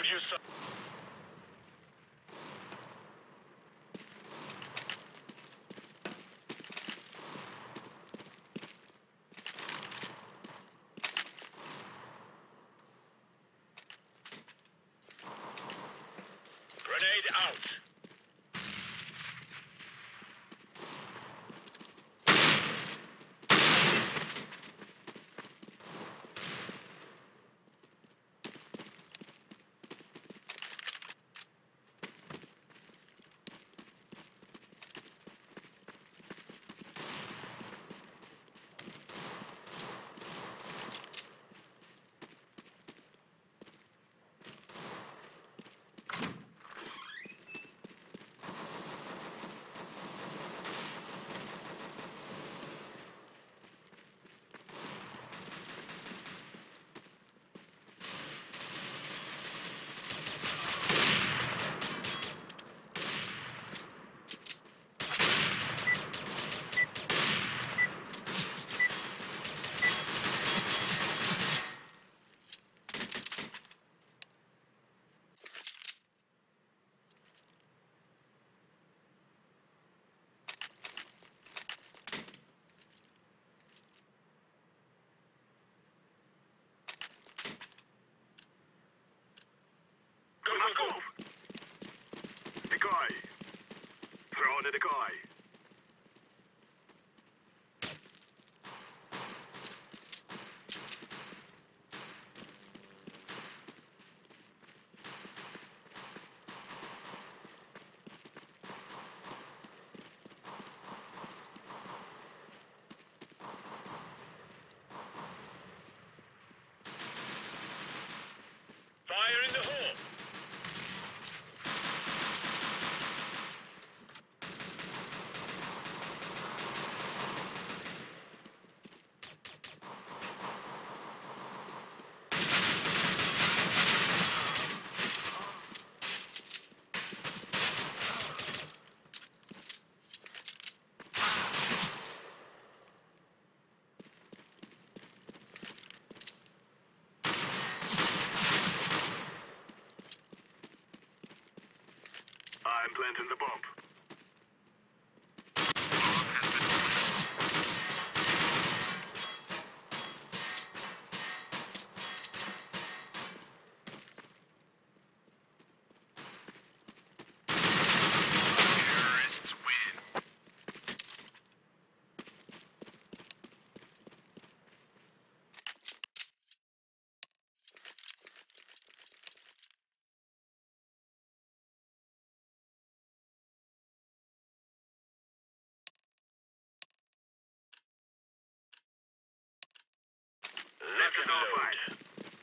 you so. Grenade out. Go. Decoy. Throw in a decoy. Fire in the hole. I'm planting the bomb. Terrorists win. Let's go.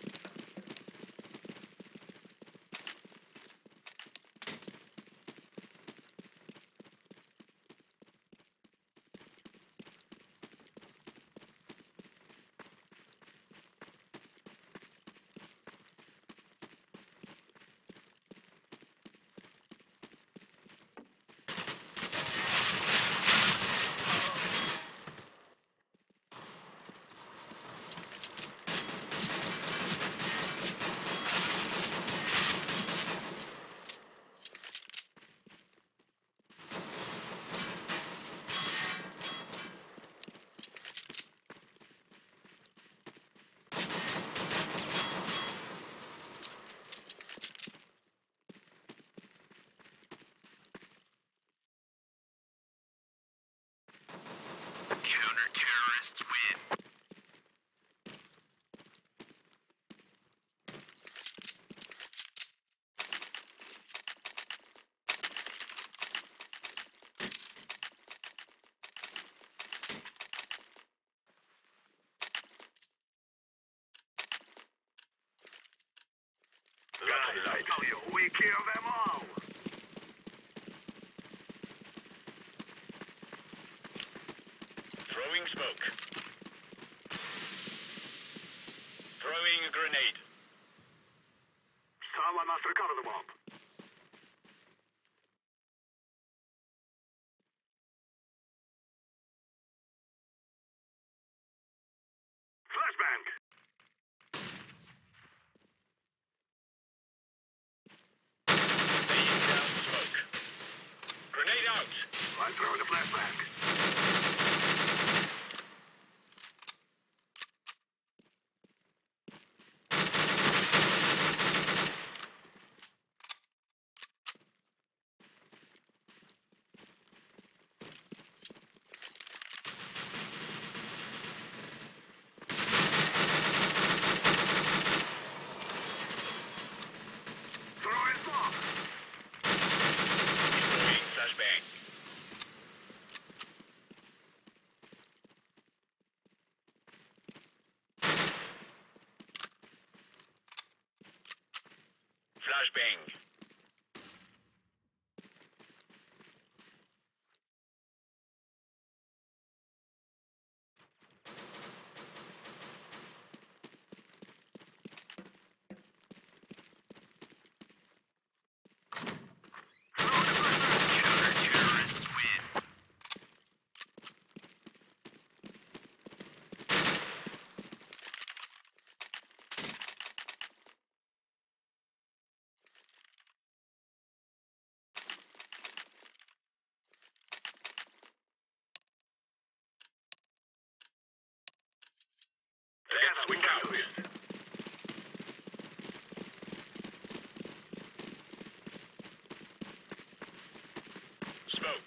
Counter-terrorists win. We kill them all. Throwing smoke. Throwing a grenade. Someone must recover the bomb. Flashbang. I'm throwing a flashback. Throwing bomb. Deploying flashbang. Flashbang. Counter-terrorists win. Let's swing out. Smoke.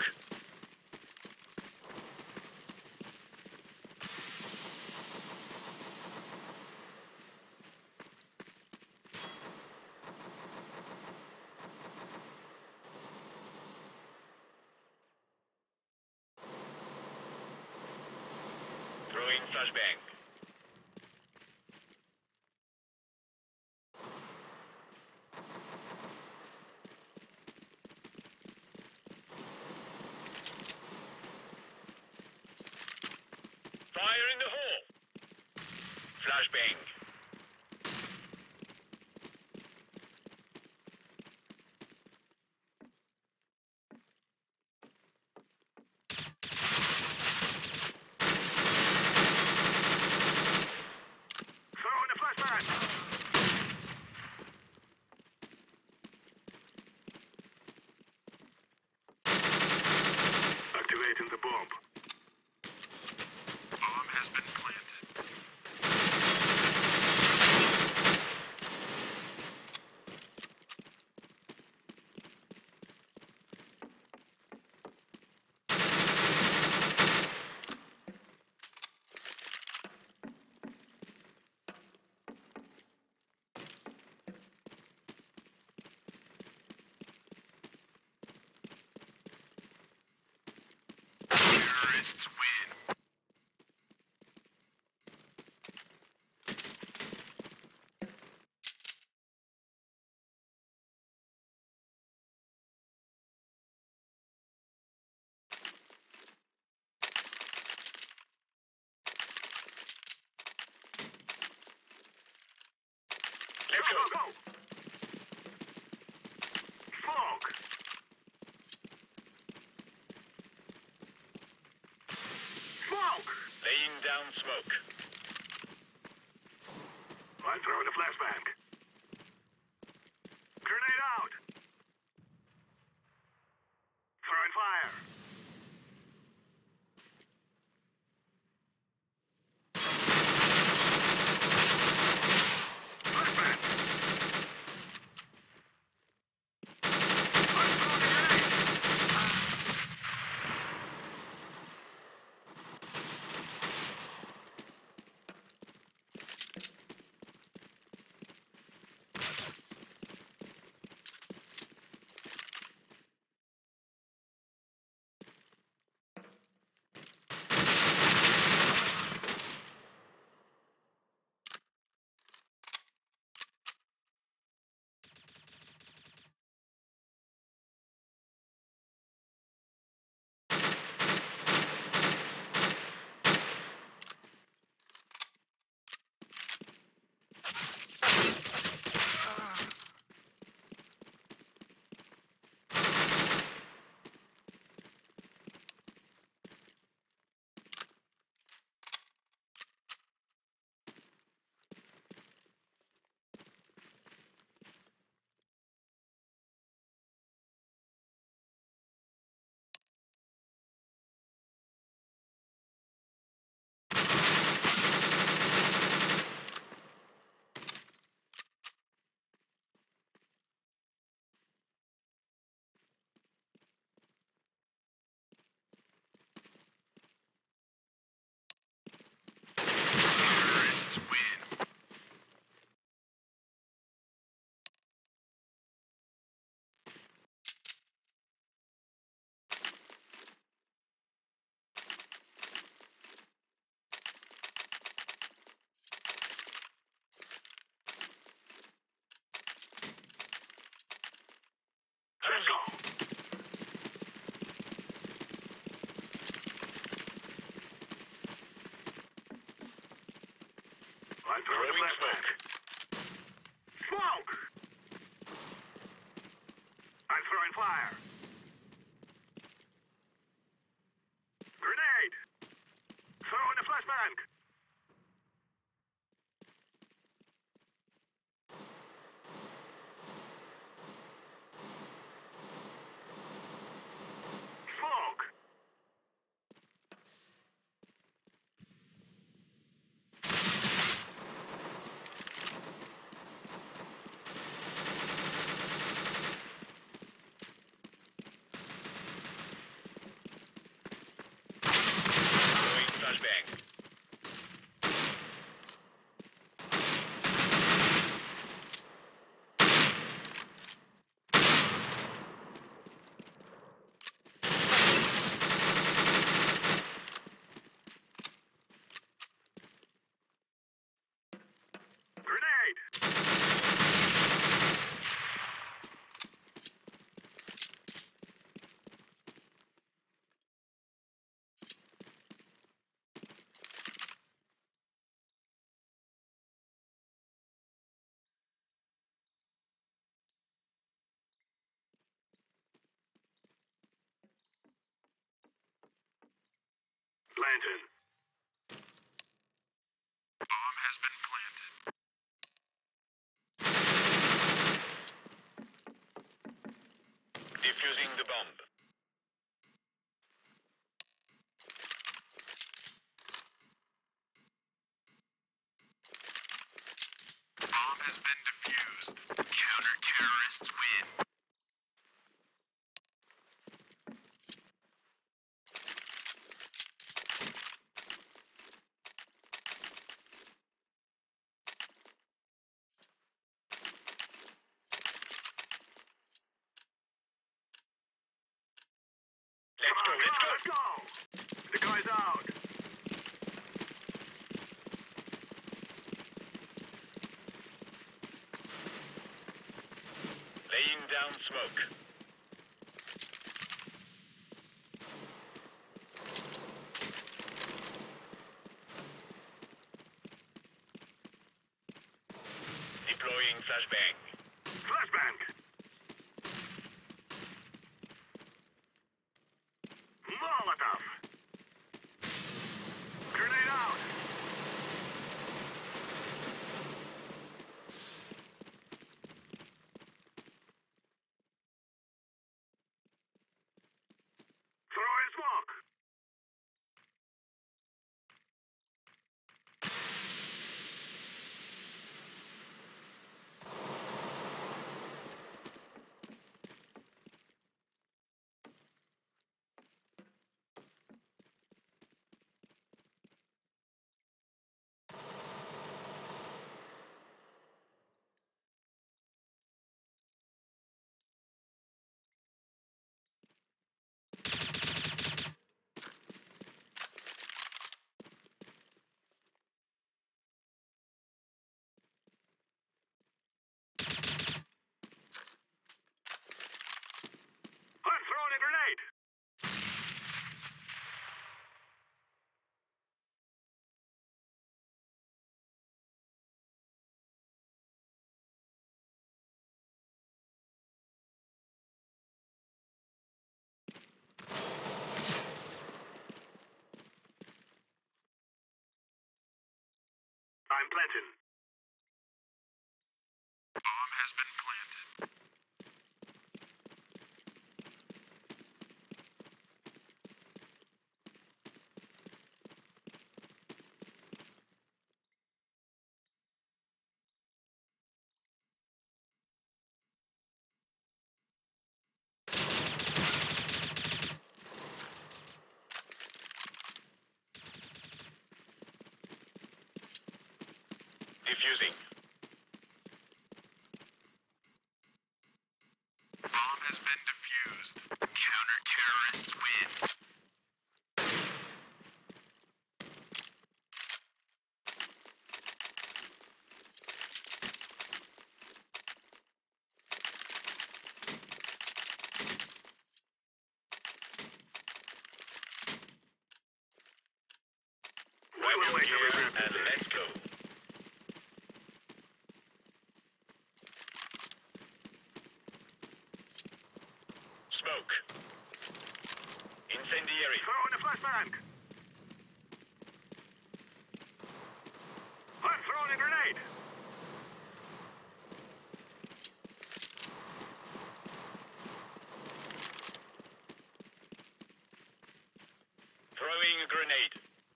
Throwing flashbang. Fire in the hole. Flashbang. Throwing a flashbang. Activating the bomb. Bomb has been planted. Terrorists win. Let's go. Fog. Smoke. Laying down smoke. I'm throwing a flashbang. Grenade out. Throwing fire. Flashbang. I'm throwing a grenade. Let's go. I'm throwing a flashbang. Smoke! I'm throwing fire. Grenade! Throwing a flashbang. Smoke! Throwing flashbang. Grenade! Lantern. Bomb has been planted. Defusing the bomb. Bomb has been defused. Counter-terrorists win. Let's go! The guy's out. Laying down smoke. Deploying flashbang. Flashbang. Molotov. Grenade out. Throw in smoke. I'm throwing a grenade. I'm planting. Bomb has been planted. Defusing. Bomb has been defused. Counter-terrorists win. And let's go. Smoke. Incendiary. Throw in a flashbang. I'm throwing a grenade. Throwing a grenade.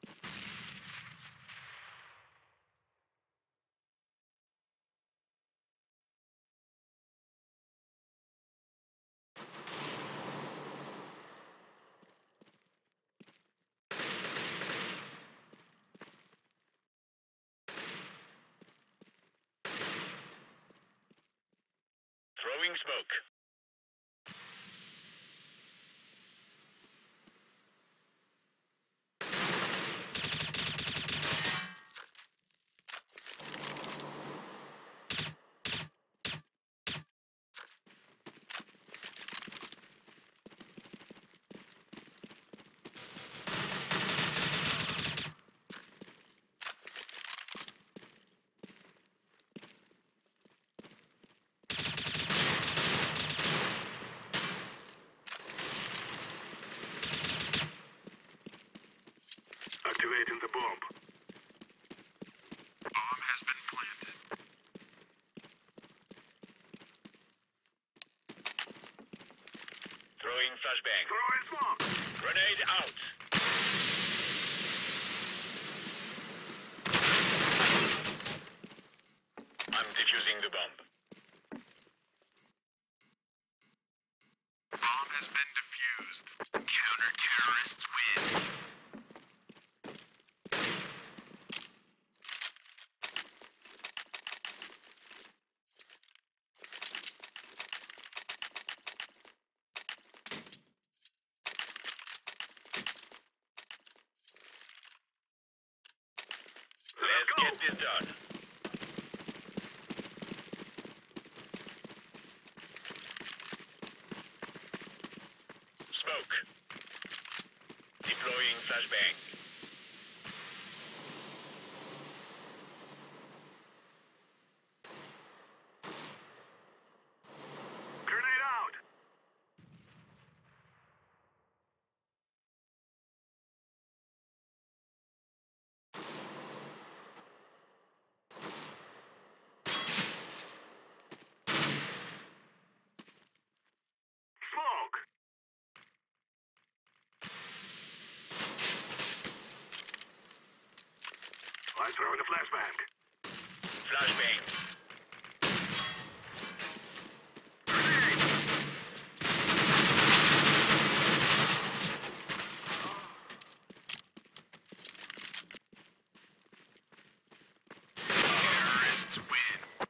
Throwing smoke. Activating the bomb. Bomb has been planted. Throwing flashbang. Throwing smoke. Grenade out. I'm defusing the bomb. Bomb has been defused. Counter-terrorists win. Let's get this done. Smoke. Deploying flashbang. Grenade out. Smoke. I'm throwing a flashbang. Flashbang. Grenade. Terrorists win.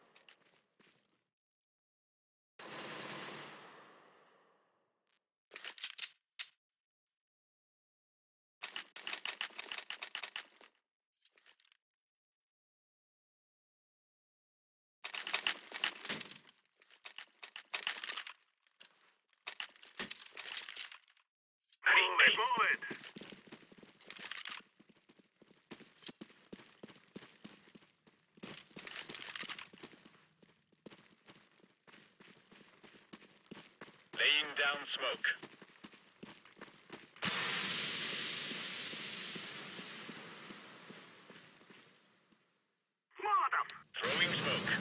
Move it. Laying down smoke. Molotov. Throwing smoke.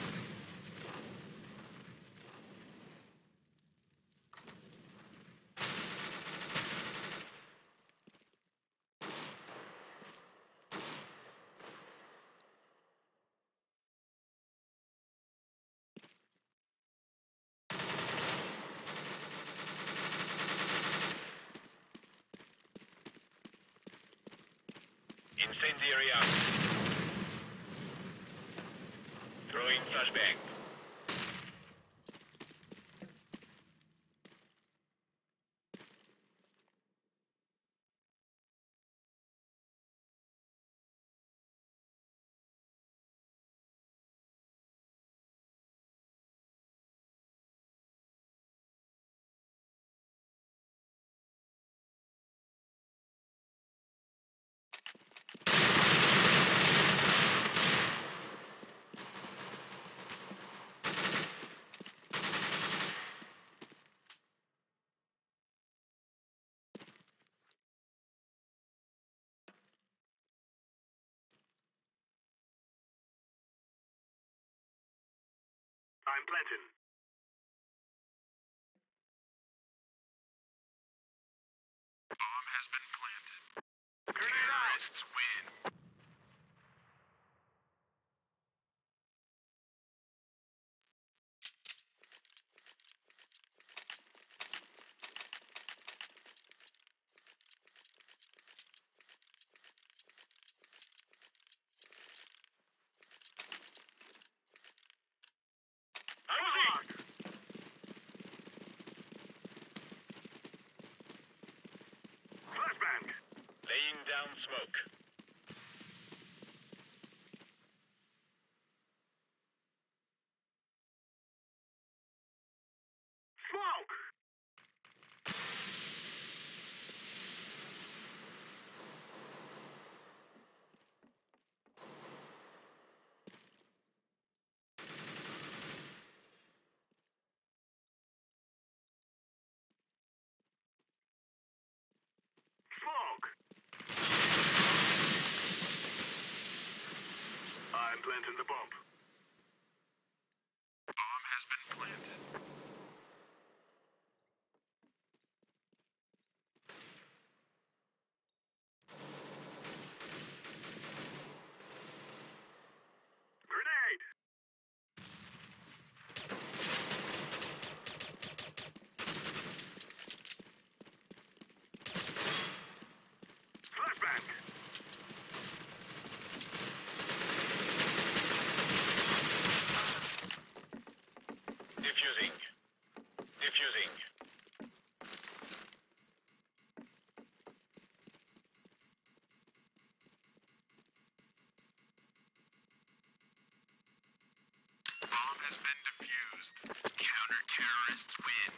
Incendiary out. Throwing flashbang. I'm planting. Bomb has been planted. Grenade out! Terrorists win. Flashbang! Laying down smoke. Smoke! Smoke! I'm planting the bomb. Bomb has been planted. Grenade! Flashbang! Diffusing. Diffusing. Bomb has been defused. Counter-terrorists win.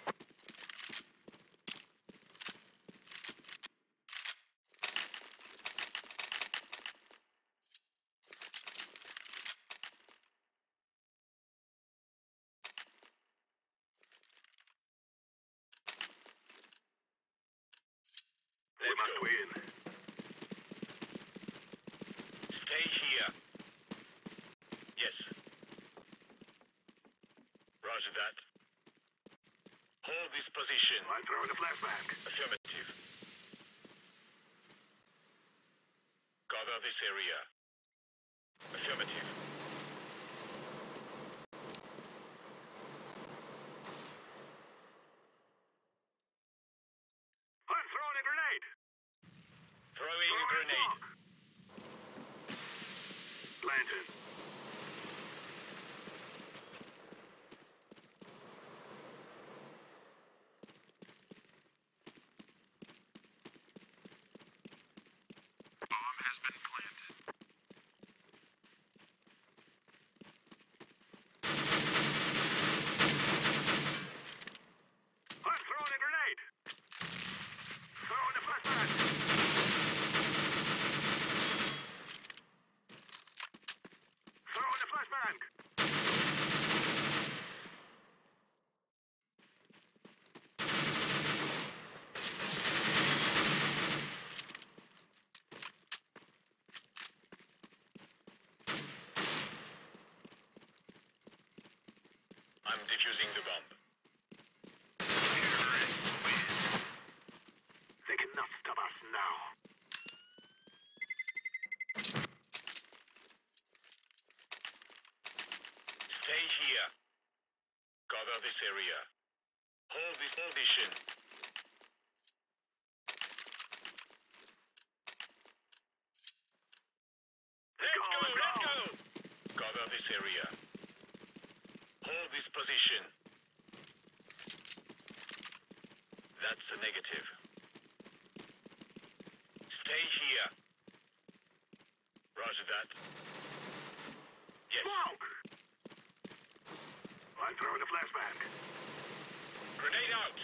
We Let's must go. win. Stay here. Yes. Roger that. Hold this position. I'm throwing a flashbang. Affirmative. Cover this area. Affirmative. I'm throwing a grenade. Throwing a grenade. Planted. Bomb has been planted. I'm throwing a grenade. Throwing a flashbang. Throwing a flashbang. I'm defusing the bomb. Terrorists win. They cannot stop us now. Stay here. Cover this area. Hold this position. Let's go! Cover this area. Hold this position. That's a negative. Stay here. Roger that. Yes. Smoke! I'm throwing a flashbang. Grenade out.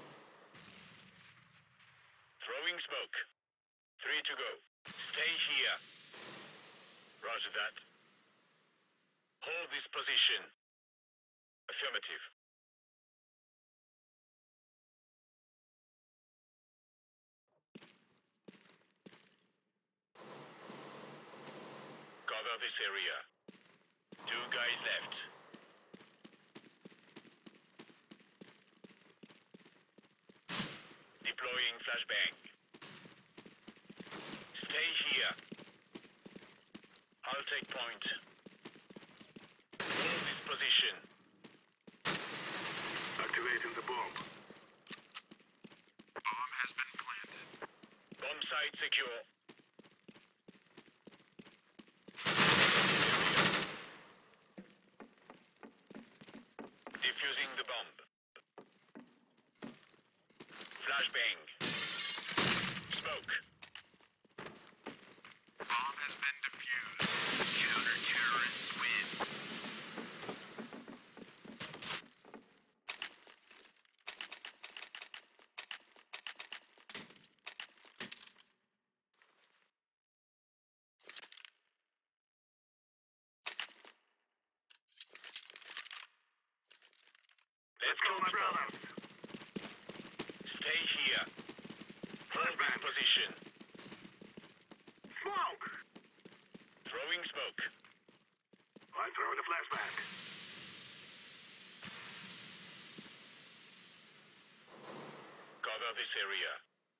Throwing smoke. 3 to go. Stay here. Roger that. Hold this position. Affirmative. Cover this area. 2 guys left. Deploying flashbang. Stay here. I'll take point. Hold this position. Activating the bomb. Bomb has been planted. Bomb site secure. Defusing the bomb. Flashbang. Smoke. Bomb has been defused. Counter-terrorists win. Let's go, my brothers. Stay here. Hold this position. Smoke! Throwing smoke. I'm throwing a flashback. Cover this area.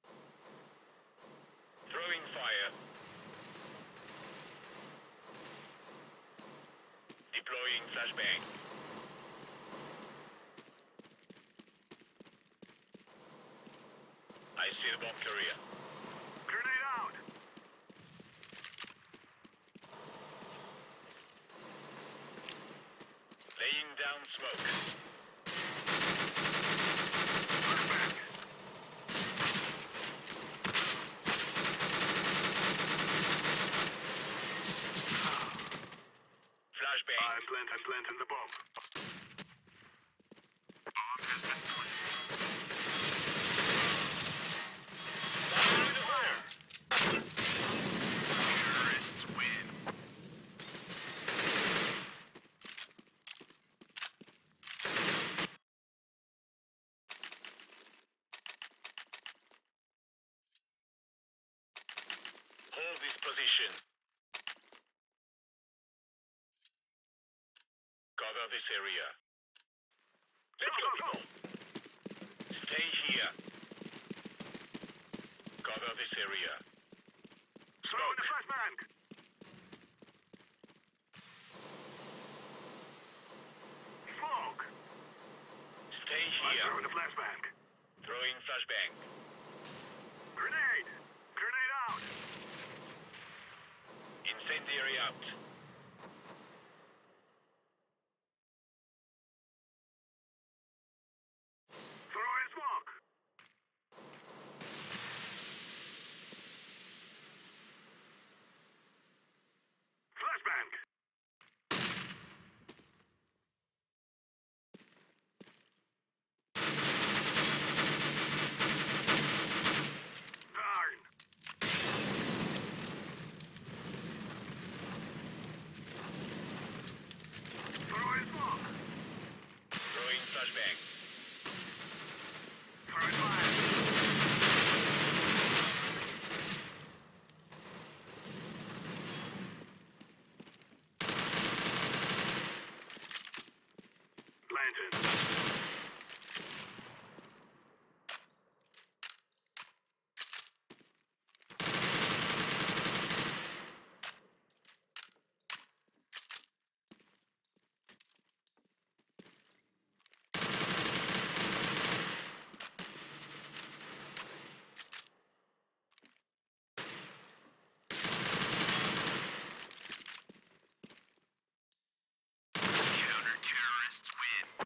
Throwing fire. Deploying flashbang. I see the bomb carrier. Grenade out! Laying down smoke. Flashback! Flashbang. I'm planting the bomb. Bomb has been planted. Terrorists win. Hold this position. Cover this area. Let's go, people! Stay here. Cover this area. Throwing the flashbang! Smoke! Stay I'm here. throwing the flashbang. Throwing flashbang. Grenade! Grenade out! Incendiary out. Throwing smoke! Flashbang! Darn! Throwing smoke! Throwing flashbang. Throwing fire! Planted. Counter-terrorists win.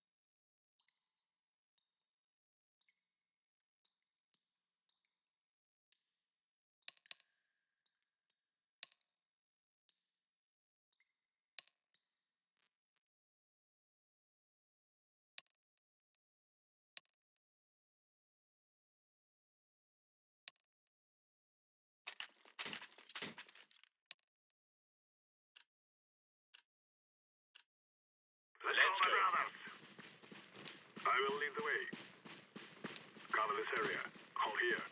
Let's my go. brothers. I will lead the way. Cover this area. Hold here.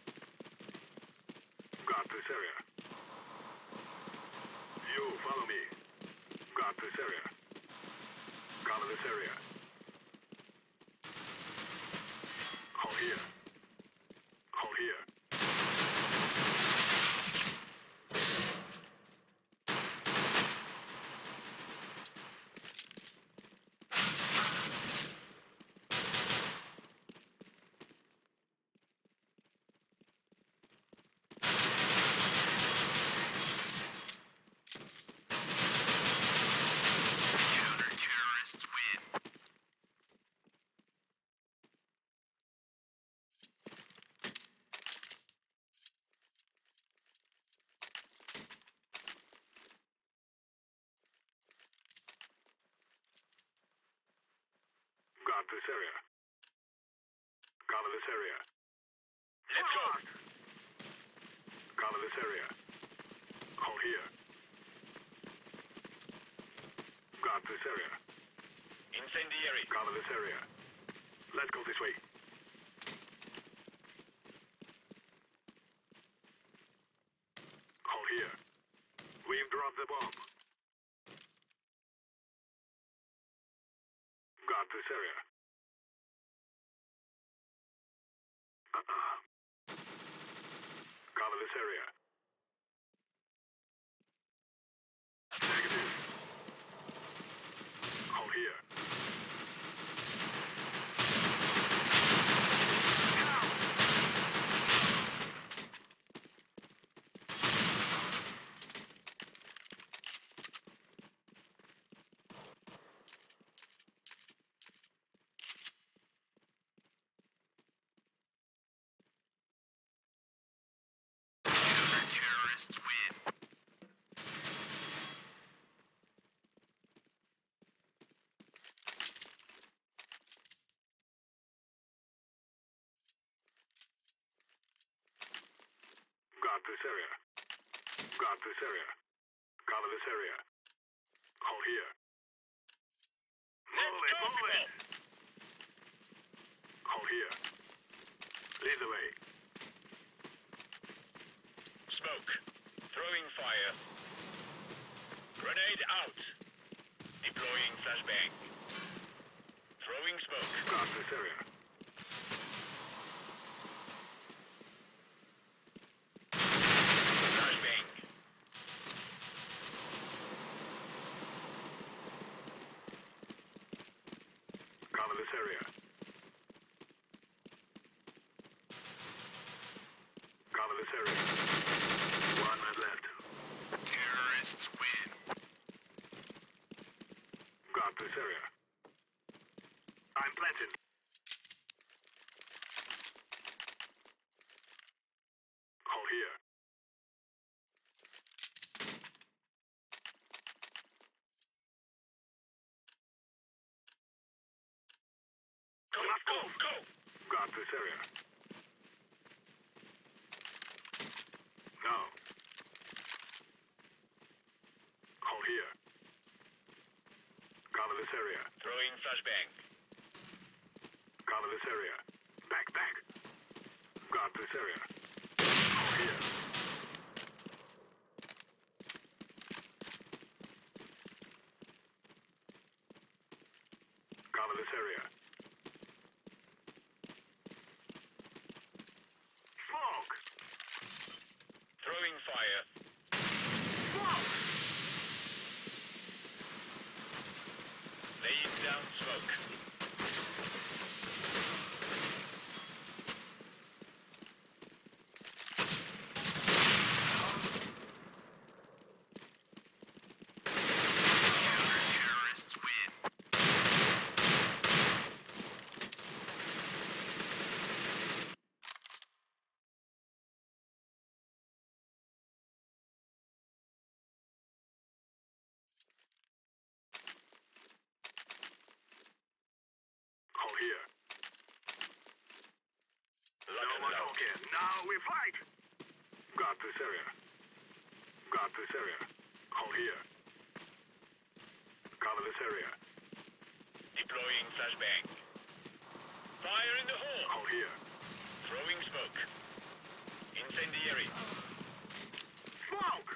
Got this area. You follow me. Got this area. Cover this area. Hold here. Got this area. Cover this area. Let's go. Cover this area. Hold here. Got this area. Incendiary. Cover this area. Let's go this way. Hold here. We've dropped the bomb. Got this area. Cover this area. Negative. Hold here. Counter-terrorists win. Got this area. Got this area. Cover this area. Hold here. Let's go, people. Hold here. Lead the way. Smoke. Throwing fire. Grenade out. Deploying flashbang. Throwing smoke. Got this area. Flashbang. Cover this area. Cover this area. 1 man left. Terrorists win. Got this area. I'm planted. Hold here. Go, go, go. Got this area. No. Hold here. Cover this area. Throwing flashbang. Cover this area. Back, back. Got this area. Hold here. Cover this area. Smoke! Throwing fire. Smoke! Laying down smoke. Counter-terrorists win. Hold here. Lock No and more load. talking. Now we fight! Got this area. Got this area. Hold here. Cover this area. Deploying flashbang. Fire in the hole. Hold here. Throwing smoke. Incendiary. Smoke!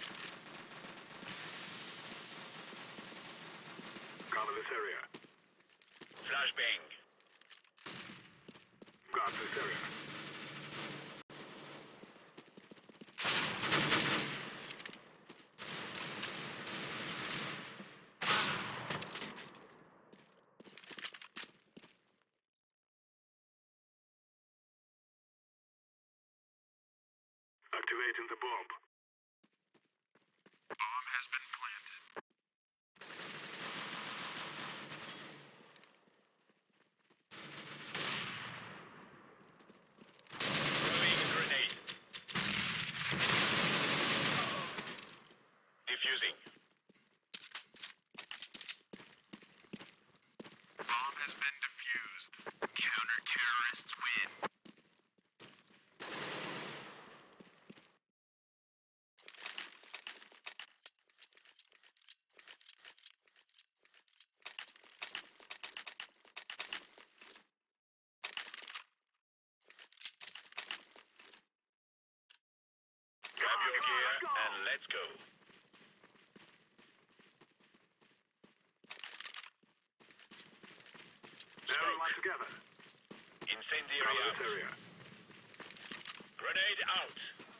Cover this area. Flashbang. Got this area. Activating the bomb. Bomb has been planted. Throwing grenade. Defusing. Bomb has been defused. Counter-terrorists win. Grab your gear and let's go. Everyone together. Incendiary Cover out. this area. Grenade out.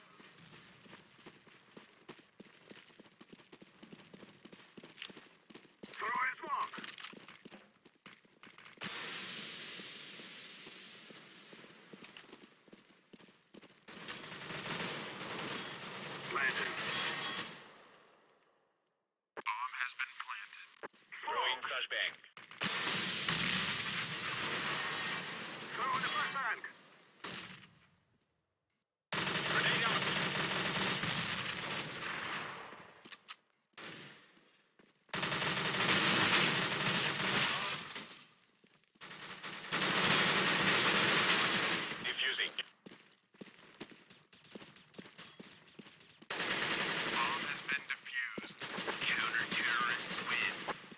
Throw in smoke. Planting. Bomb has been planted. Throwing flashbang. Throw in the flashbang. Grenade out. Defusing. Bomb has been defused. Counter-terrorists win.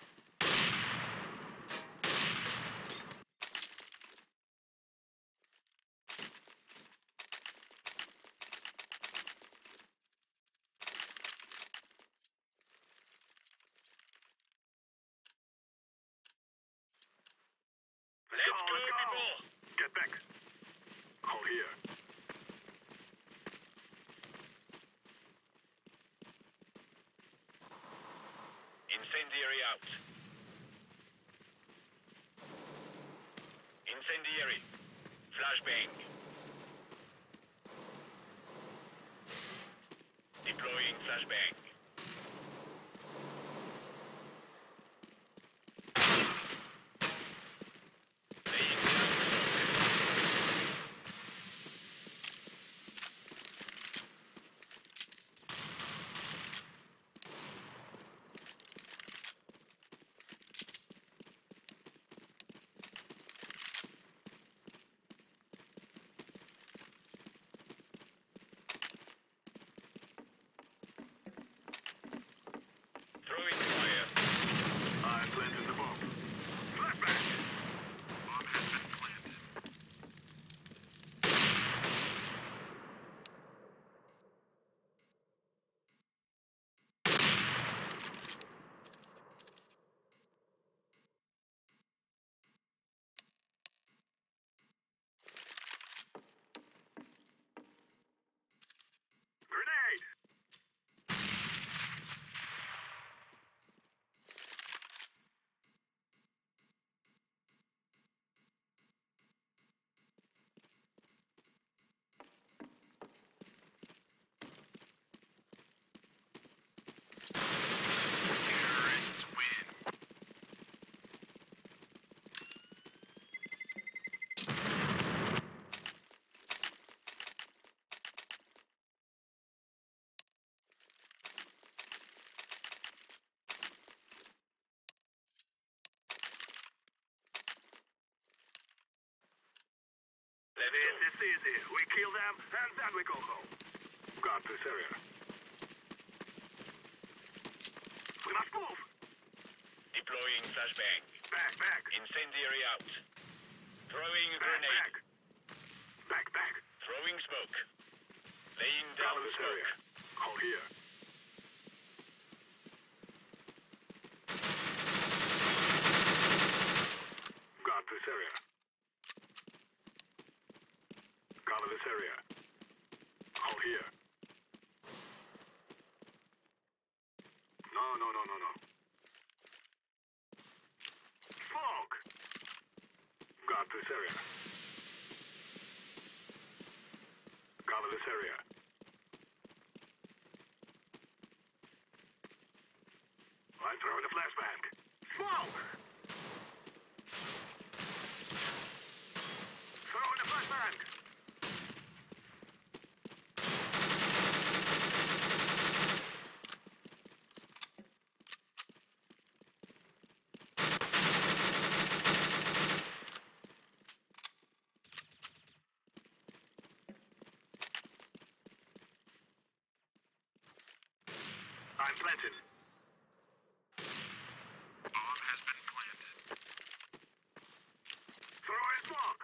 Let's go, Let's go. people. Get back. Hold here. Incendiary out. Incendiary. Flashbang. Deploying flashbang. Laying down smoke. Throwing fire. I planted the bomb. Flashbang. Bomb has been planted. Grenade. Terrorists win. Let's This go. is easy. We kill them and then we go home. Got this area. We must move. Deploying flashbang. Back. Incendiary out. Throwing a Back. grenade. Back. Throwing smoke. Laying Cover down this smoke. area. Hold here. Got this area. Cover this area. Hold here. No. Smoke. Got this area. Cover this area. I'm throwing a flashbang. Smoke! Throwing a flashbang. planting. Bomb has been planted. Throwing smoke.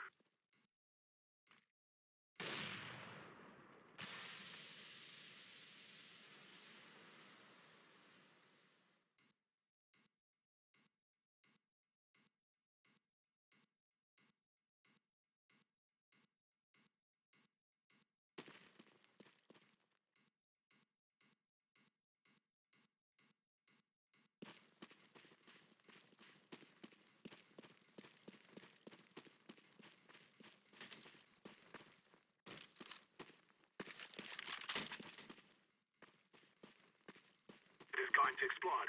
It is going to explode.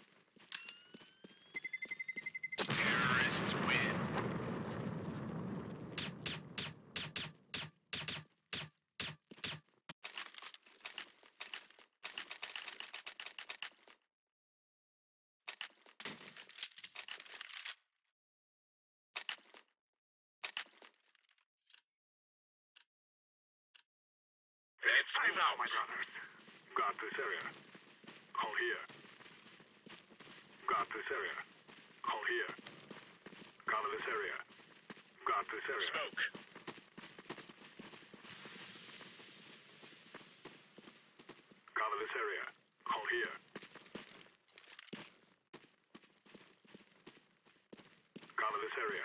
Terrorists win. Let's Time move now, out. my brothers. Got this area. Hold here. Got this area. Hold here. Cover this area. Got this area. Smoke. Cover this area. Hold here. Cover this area.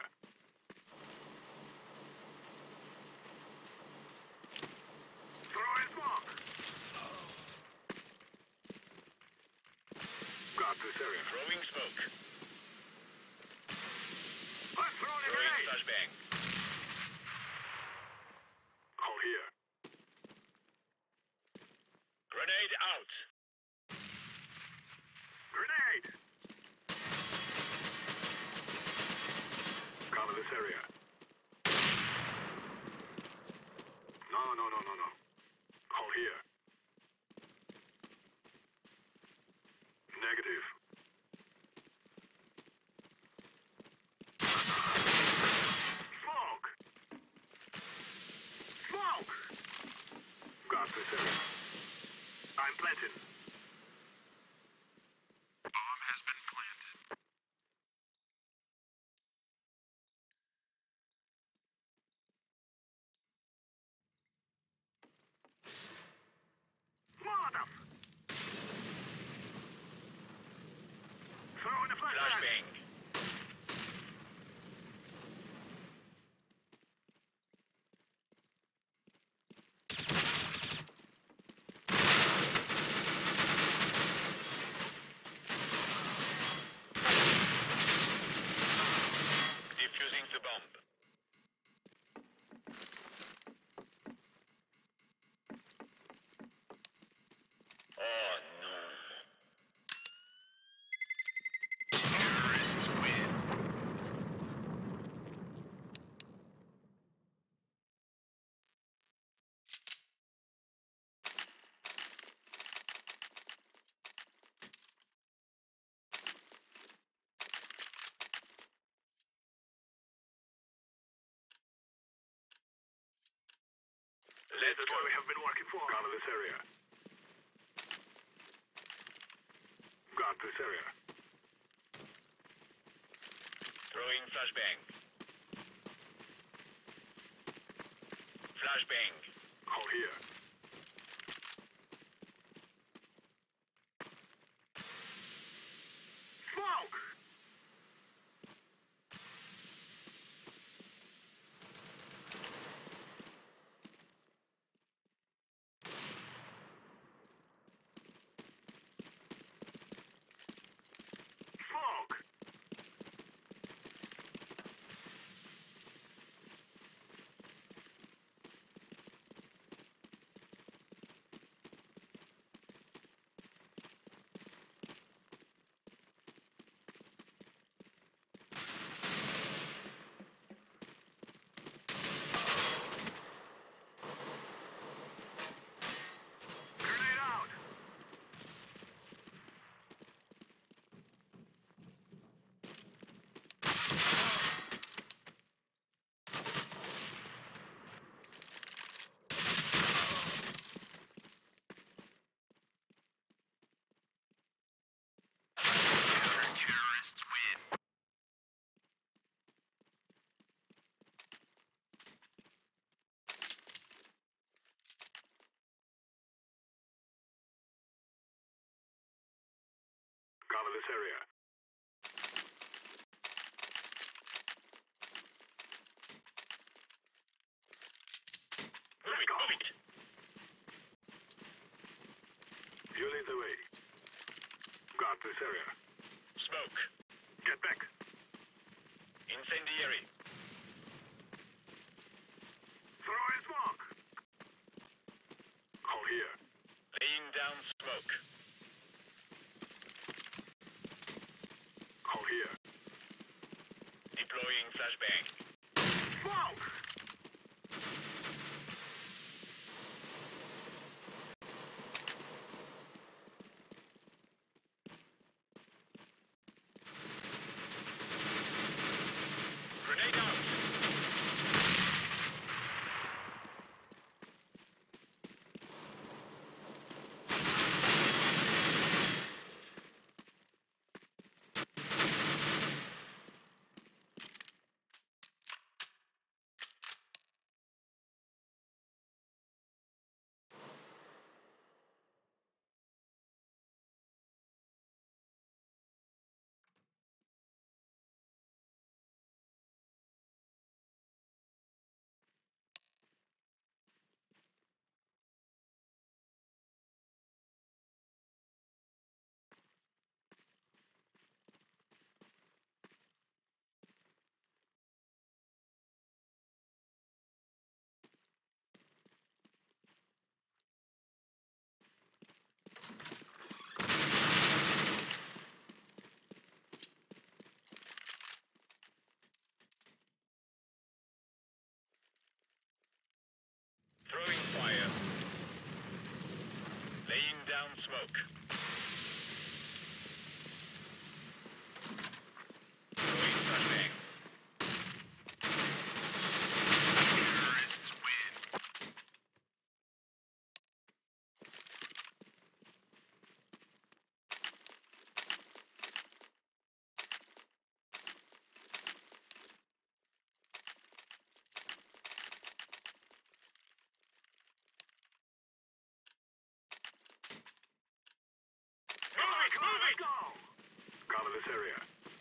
Throwing smoke. Got this area. Throwing smoke. I'm throwing a Throwing grenade. flashbang. Hold here. Grenade out. Grenade. Cover this area. No. Hold here. Negative. Smoke. Smoke. Got this area. I'm planting. Bomb has been planted. Molotov. Throwing a flashbang. Flashbang. Defusing the bomb. Oh no. Terrorists win. Let's That's go. what we have been working for. Cover this area. Got this area. Throwing flashbang. Flashbang. Hold here. Smoke! Smoke! Cover this area. Move it, move it. You lead the way. Guard this area. Smoke. Get back. Incendiary. Throw in smoke. Hold here. Laying down smoke. Hold here. Deploying flashbang. Smoke! Grenade out. Throwing fire. Laying down smoke. Throwing flashbang. Terrorists win. Move it! Go! Cover this area.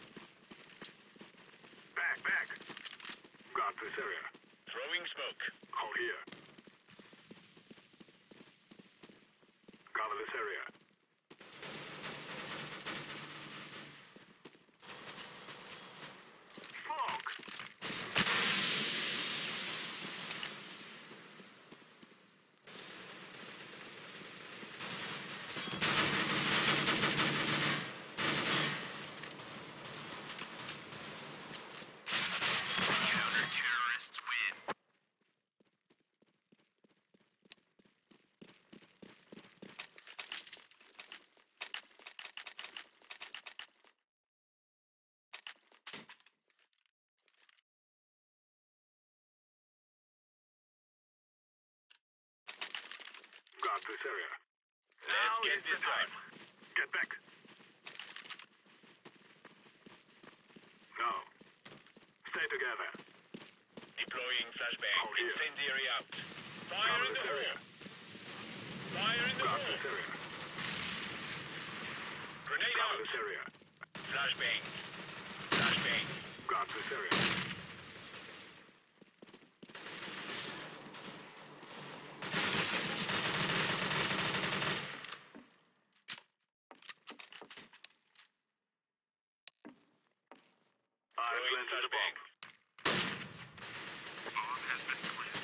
Back, back. Guard this area. Throwing smoke. Hold here. Cover this area. Smoke! Counter-terrorists win. Guard this area. Let's get this done. Get back. No. Stay together. Deploying flashbang. Hold here. Incendiary out. Fire Cover in the this area. hole. Fire in the Guard hole. this area. Grenade Cover out. this area. Flashbang. Flashbang. Guard this area. I've Throwing planted the flashbang. bomb. Bomb has been planted.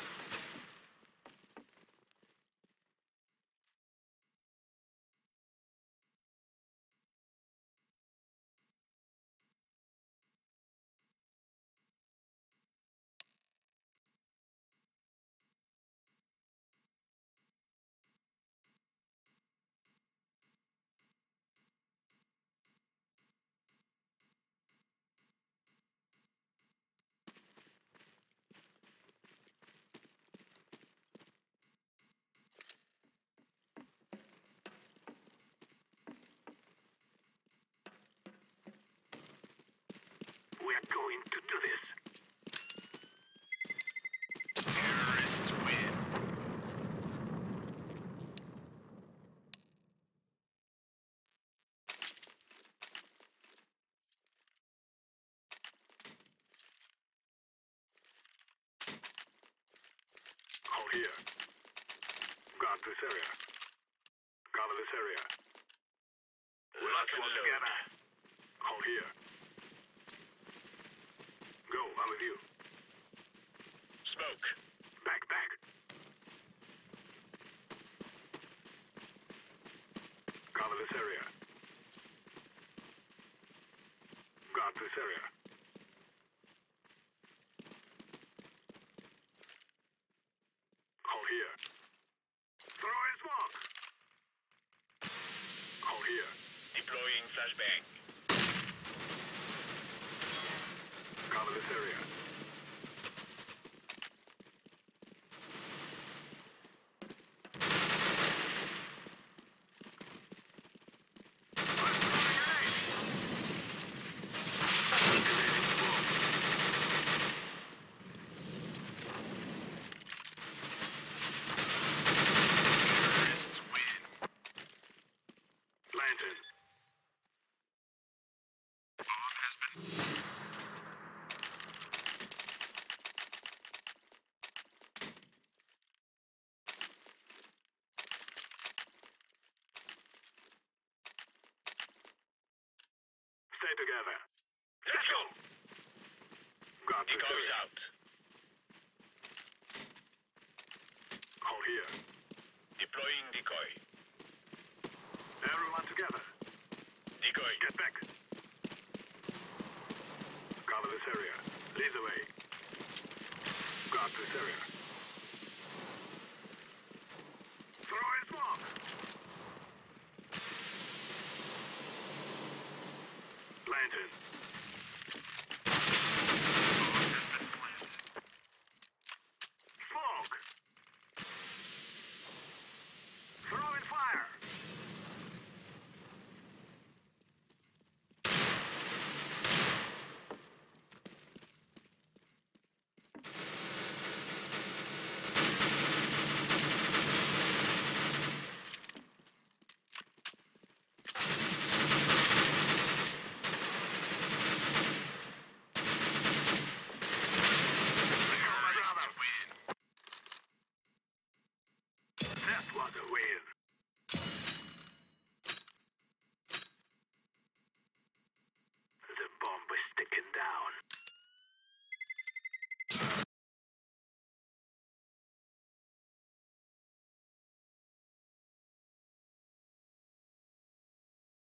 We're going to do this. Terrorists win. here. Got this area. Cover this area. Lock and load. Together. Hold here. Go, I'm with you. Smoke. Back, back. Cover this area. Got this area. Hold here. Throw in smoke. Hold here. Deploying flashbang. Cover this area. Terrorists win. Planted. Bomb has been... Stay together. Let's go. Got this Decoys area. out. Hold here. Deploying decoy. Everyone together. Decoy. Get back. Cover this area. Lead the way. Got this area. Throw in smoke. Planted. Bomb has been planted. Smoke. Throw in fire. Terrorists win. That was a win.